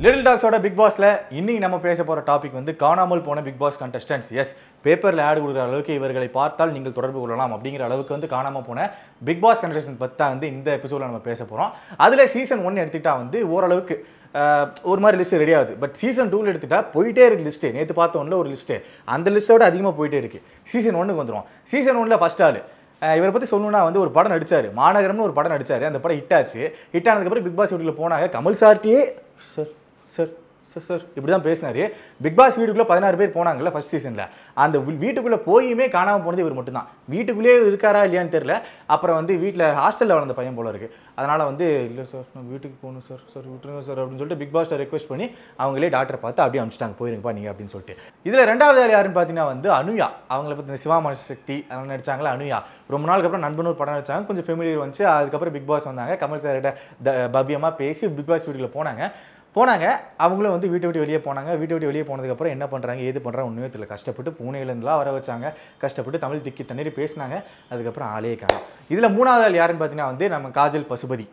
Little டாக்ஸோட big பாஸ்ல இன்னைக்கு நம்ம பேச போற டாபிக் வந்து காணாமல் போன பிக் பாஸ் கண்டஸ்டன்ட்ஸ். எஸ், பேப்பர்ல ஆட் கொடுக்குற அளவுக்கு இவர்களை பார்த்தால் நீங்கள் தொடர்பு கொள்ளலாம் அப்படிங்கிற அளவுக்கு வந்து காணாமல் போன பிக் பாஸ் கண்டஸ்டன்ட் பற்றி தான் வந்து இந்த எபிசோட நம்ம பேச போறோம். அதுல சீசன் 1 எடுத்துக்கிட்டா வந்து ஓரளவுக்கு ஒரு மாதிரி லிஸ்ட் ரெடி ஆகுது. பட் சீசன் 2 எடுத்துட்டா போயிட்டே இருக்கு லிஸ்ட்டு. நேற்று பார்த்தோம்ல ஒரு லிஸ்ட்டு, அந்த லிஸ்ட்டோட அதிகமாக போயிட்டே இருக்கு. சீசன் 1க்கு வந்துடும். சீசன் 1ல ஃபர்ஸ்ட் ஆள் இவரை பற்றி சொல்லணும்னா வந்து ஒரு படம் நடிச்சார், மாநகரம்னு ஒரு படம் நடிச்சார். அந்த படம் ஹிட் ஆச்சு. ஹிட் ஆனதுக்கப்புறம் பிக் பாஸ் வீட்டுக்குள்ள போனாங்க. கமல் சார்ட்டியே சார் சார் சார் சார் இப்படி தான் பேசினாரு. பிக் பாஸ் வீட்டுக்குள்ளே 16 பேர் போனாங்கல்ல ஃபர்ஸ்ட் சீசனில். அந்த வீட்டுக்குள்ளே போயுமே காணாமல் போனது இவர் மட்டும்தான். வீட்டுக்குள்ளேயே இருக்காரா இல்லையான்னு தெரியல. அப்புறம் வந்து வீட்டில் ஹாஸ்டலில் வளர்ந்த பையன் போல இருக்குது. அதனால் வந்து இல்லை சார் நான் வீட்டுக்கு போகணும் சார், சார் விட்டுருங்க சார் அப்படின்னு சொல்லிட்டு பிக் பாஸ்ட்டை ரெக்வஸ்ட் பண்ணி அவங்களே டாக்டரை பார்த்து அப்படியே அனுப்பிச்சிட்டாங்க, போயிருங்கப்பா நீங்கள் அப்படின்னு சொல்லிட்டு. இதில் ரெண்டாவது ஆள் யாருன்னு பார்த்தீங்கன்னா வந்து அனுயா. அவங்கள பற்றி இந்த சிவா சக்தி அவங்க நடிச்சாங்களா அனுயா. ரொம்ப நாளுக்கு அப்புறம் நண்பன் ஒரு படம் நடிச்சாங்க, கொஞ்சம் ஃபெமிலியர் வந்துச்சு. அதுக்கப்புறம் பிக் பாஸ் வந்தாங்க. கமல் சார்கிட்ட பவ்யமாக பேசி பிக் பாஸ் வீட்டுக்குள்ள போனாங்க. அவங்களும் வந்து வீட்டை விட்டு வெளியே போனாங்க. வீட்டை விட்டு வெளியே போனதுக்கப்புறம் என்ன பண்ணுறாங்க ஏது பண்ணுறாங்க ஒன்றுமே தெரியல. கஷ்டப்பட்டு பூனேலேருந்துலாம் வர வச்சாங்க. கஷ்டப்பட்டு தமிழ் திக்கி தண்ணீர் பேசினாங்க. அதுக்கப்புறம் ஆளே காணோம். இதில் மூணாவது ஆள் யாருன்னு பார்த்தீங்கன்னா வந்து நம்ம காஜல்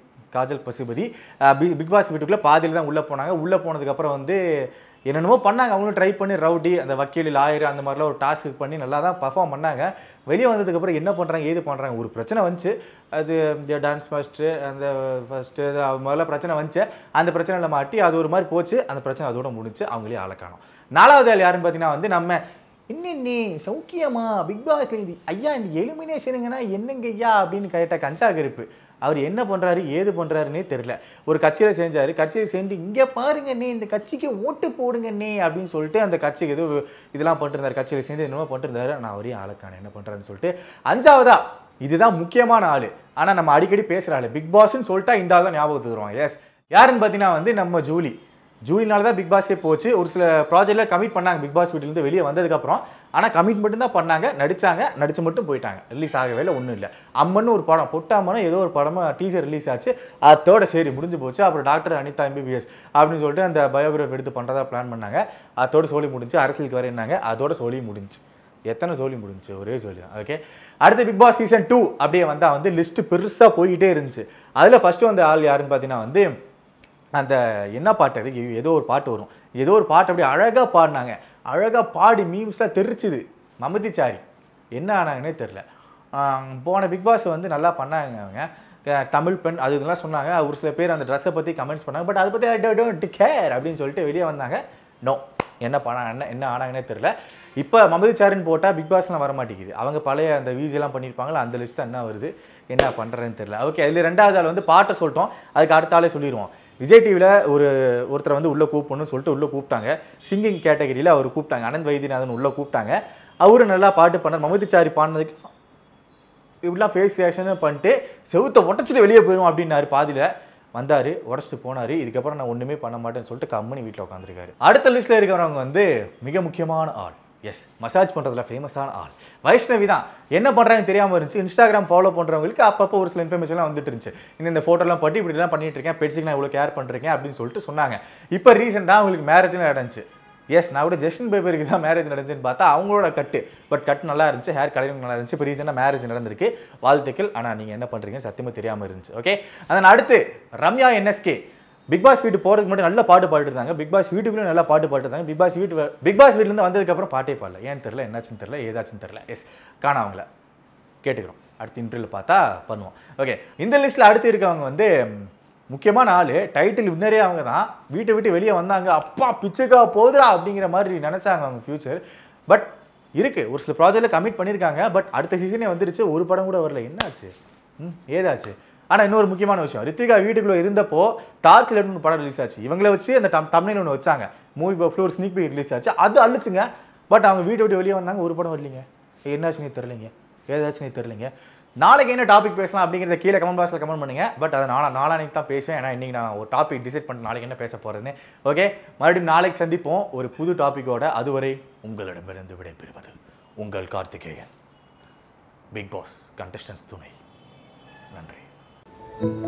பசுபதி பிக் பாஸ் வீட்டுக்குள்ளே பாதியில் தான் உள்ளே போனாங்க. உள்ளே போனதுக்கப்புறம் வந்து என்னென்னமோ பண்ணாங்க. அவங்களும் ட்ரை பண்ணி ரவுடி அந்த வக்கீல் லாயர் அந்த மாதிரிலாம் ஒரு டாஸ்க் பண்ணி நல்லா தான் பர்ஃபார்ம் பண்ணாங்க. வெளியே வந்ததுக்கப்புறம் என்ன பண்ணுறாங்க ஏது பண்ணுறாங்க ஒரு பிரச்சனை வந்துச்சு. அது டான்ஸ் ஃபஸ்ட்டு அந்த ஃபஸ்ட்டு முதல்ல பிரச்சனை வந்துச்சு. அந்த பிரச்சனையில் மாட்டி அது ஒரு மாதிரி போச்சு. அந்த பிரச்சனை அதோட முடிஞ்சு அவங்களே ஆளை காணோம். நாலாவது ஆள் யாருன்னு பார்த்தீங்கன்னா வந்து நம்ம இன்னி சௌக்கியமா பிக் பாஸ்ல இது ஐயா இந்த எலிமினேஷனுங்கன்னா என்னங்க ஐயா அப்படின்னு கேட்ட கஞ்சா கருப்பு. அவர் என்ன பண்ணுறாரு ஏது பண்ணுறாருன்னே தெரில. ஒரு கட்சியில் செஞ்சார். கட்சியில் சேர்ந்து இங்கே பாருங்கண்ணே இந்த கட்சிக்கு ஓட்டு போடுங்கண்ணே அப்படின்னு சொல்லிட்டு அந்த கட்சிக்கு எதுவும் இதெல்லாம் பண்ணிருந்தார். கட்சியில் சேர்ந்து என்னமோ பண்ணிருந்தாரு. நான் அவரையும் ஆளுக்கான என்ன பண்ணுறாருன்னு சொல்லிட்டு. அஞ்சாவதா இதுதான் முக்கியமான ஆள். ஆனால் நம்ம அடிக்கடி பேசுகிற ஆள் பிக் பாஸ்ன்னு சொல்லிட்டா இந்த ஆள் தான் ஞாபகத்துக்கு வருவாங்க. எஸ், யாருன்னு பார்த்தீங்கன்னா வந்து நம்ம ஜூலினால தான் பிக் பாஸே போச்சு. ஒரு சில ப்ராஜெக்டில் கமிட் பண்ணாங்க பிக் பாஸ் வீட்டிலேருந்து வெளியே வந்ததுக்கப்புறம். ஆனால் கமிட் மட்டும் தான் பண்ணாங்க, நடிச்சு மட்டும் போயிட்டாங்க. ரிலீஸ் ஆகவே இல்லை, ஒன்றும் இல்லை. அம்மன்னு ஒரு படம் பொட்டாமனோ ஏதோ ஒரு படமாக டீசர் ரிலீஸ் ஆச்சு. அதோட சரி முடிஞ்சு போச்சு. அப்புறம் டாக்டர் அனிதா MBBS அப்படின்னு சொல்லிட்டு அந்த பயோகிராஃபி எடுத்து பண்ணுறதா பிளான் பண்ணாங்க. அதோட சோழி முடிஞ்சு. அரசியலுக்கு வரையினாங்க. அதோட சோழி முடிஞ்சு. எத்தனை சோழி முடிஞ்சு? ஒரே சோழி தான். ஓகே, அடுத்து பிக் பாஸ் சீசன் 2 அப்படியே வந்தால் வந்து லிஸ்ட்டு பெருசாக போய்கிட்டே இருந்துச்சு. அதில் ஃபஸ்ட்டு வந்த ஆள் யாருன்னு பார்த்தீங்கன்னா வந்து அந்த என்ன பாட்டு, அது ஏதோ ஒரு பாட்டு வரும். ஏதோ ஒரு பாட்டு அப்படியே அழகாக பாடினாங்க. அழகாக பாடி மீம்ஸாக தெரிச்சுது மமதிச்சாரி. என்ன ஆனாங்கன்னே தெரில. போன பிக் பாஸ் வந்து நல்லா பண்ணாங்க. அவங்க தமிழ் பெண் அது இதெல்லாம் சொன்னாங்க. ஒரு சில பேர் அந்த ட்ரெஸ்ஸை பற்றி கமெண்ட்ஸ் பண்ணாங்க. பட் அதை பற்றி ஐ டோன்ட் கேர் அப்படின்னு சொல்லிட்டு வெளியே வந்தாங்க. நோ, என்ன பண்ணாங்க என்ன ஆனாங்கன்னே தெரில. இப்போ மமதிச்சாரின்னு போட்டால் பிக் பாஸ்லாம் வர மாட்டேங்குது. அவங்க பழைய அந்த வீஜெல்லாம் பண்ணியிருப்பாங்களா அந்த லிஸ்ட் தான் என்ன வருது, என்ன பண்ணுறதுன்னு தெரில. ஓகே, அதில் ரெண்டாவது ஆள் வந்து பாட்டை சொல்லிட்டோம். அதுக்கு அடுத்த ஆளே சொல்லிடுவோம். விஜய் டிவியில் ஒருத்தரை வந்து உள்ளே கூப்பிடணும்னு சொல்லிட்டு உள்ளே கூப்பிட்டாங்க. சிங்கிங் கேட்டகரியில் அவர் கூப்பிட்டாங்க. அனந்த் வைத்தியநாதன் உள்ளே கூப்பிட்டாங்க. அவரும் நல்லா பாட்டு பண்ணார். மமதிச்சாரி பாடினதுக்கு இப்படிலாம் ஃபேஸ் ரியாக்ஷன் பண்ணிட்டு செவுத்தை உடச்சிட்டு வெளியே போயிடும் அப்படின்னாரு. பாதியில் வந்தார், உடச்சிட்டு போனார். இதுக்கப்புறம் நான் ஒன்றுமே பண்ண மாட்டேன்னு சொல்லிட்டு கம்மனி வீட்டில் உட்காந்துருக்காரு. அடுத்த லிஸ்ட்டில் இருக்கிறவங்க வந்து மிக முக்கியமான ஆள். எஸ், மசாஜ் பண்ணுறதுல ஃபேமஸான ஆள் வைஷ்ணவி தான். என்ன பண்ணுறாங்கன்னு தெரியாமல் இருந்துச்சு. இன்ஸ்டாகிராம் ஃபாலோ பண்ணுறவங்களுக்கு அப்பப்போ ஒரு சில இன்ஃபர்மேஷன்லாம் வந்துட்டு இருந்துச்சு. இந்த ஃபோட்டோலாம் பட்டி இப்படிலாம் பண்ணிட்டு இருக்கேன், பெட்ஸுக்கு நான் இவ்வளோ கேர் பண்ணுறேன் அப்படின்னு சொல்லிட்டு சொன்னாங்க. இப்போ ரீசெண்டாக அவங்களுக்கு மேரேஜ்னு நடந்துச்சு. எஸ், நான் கூட ஜஸ்டின் பீபருக்கு தான் மேரேஜ் நடந்துச்சுன்னு பார்த்தா அவங்களோட கட் நல்லா இருந்துச்சு. ஹேர் கலரிங் நல்லா இருந்துச்சு. இப்போ ரீசெண்டாக மேரேஜ் நடந்திருக்கு. வாழ்த்துக்கள். ஆனால் நீங்கள் என்ன பண்ணுறீங்கன்னு சத்தியமாக தெரியாமல் இருந்துச்சு. ஓகே, அதன் அடுத்து ரம்யா NSK பிக் பாஸ் வீட்டு போகிறதுக்கு மட்டும் நல்ல பாட்டு பாட்டுருந்தாங்க. பிக் பாஸ் வீட்டுக்குள்ளே நல்லா பாட்டு பாட்டுருந்தாங்க. பிக் பாஸ் வீட்டிலேருந்து வந்ததுக்கப்புறம் பாட்டே பாடல. ஏன்னு தெரில, என்னாச்சுன்னு தெரில, ஏதாச்சுன்னு தெரில. எஸ், காணா அவங்கள கேட்டுக்கிறோம். அடுத்த இன்டர்வியூவில் பார்த்தா பண்ணுவோம். ஓகே, இந்த லிஸ்ட்டில் அடுத்து இருக்கவங்க வந்து முக்கியமான ஆள். டைட்டில் வின்னரே அவங்க தான். வீட்டை விட்டு வெளியே வந்தாங்க. அப்பா பிச்சுக்கா போதுரா அப்படிங்கிற மாதிரி நினச்சாங்க அவங்க ஃபியூச்சர். பட் இருக்குது, ஒரு சில ப்ராஜெக்டில் கமிட் பண்ணியிருக்காங்க. பட் அடுத்த சீசனே வந்துருச்சு, ஒரு படம் கூட வரல. என்னாச்சு ஏதாச்சு? ஆனால் இன்னொரு முக்கியமான விஷயம், ரித்விகா வீட்டுக்குள்ளே இருந்தப்போ டார்ச் லைட்னு ஒரு படம் ரிலீஸ் ஆச்சு. இவங்களை வச்சு அந்த தமிழில் ஒன்று வச்சாங்க. மூவி பஃப்ல ஒரு ஸ்னீக் பீக் ரிலீஸ் ஆச்சு. அது அழிச்சுங்க. பட் அவங்க வீட்டை விட்டு வெளியே வந்தாங்க, ஒரு படம் வரலிங்க. என்னாச்சுன்னே தெரிலிங்க, ஏதாச்சுன்னே தெரிலிங்க. நாளைக்கு என்ன டாபிக் பேசலாம் அப்படிங்கிறத கீழே கமெண்ட் பாக்ஸில் கமெண்ட் பண்ணுங்க. பட் அதை நாளைக்கு தான் பேசுவேன். ஏன்னா இன்றைக்கி நான் ஒரு டாபிக் டிசைட் பண்ணி நாளைக்கு என்ன பேச போகிறதுன்னு. ஓகே, மறுபடியும் நாளைக்கு சந்திப்போம் ஒரு புது டாப்பிக்கோட. அதுவரை உங்களிடமிருந்து விடைபெறுவது உங்கள் கார்த்திகேயன், பிக் பாஸ் கண்டஸ்டன்ஸ் துணை. நன்றி.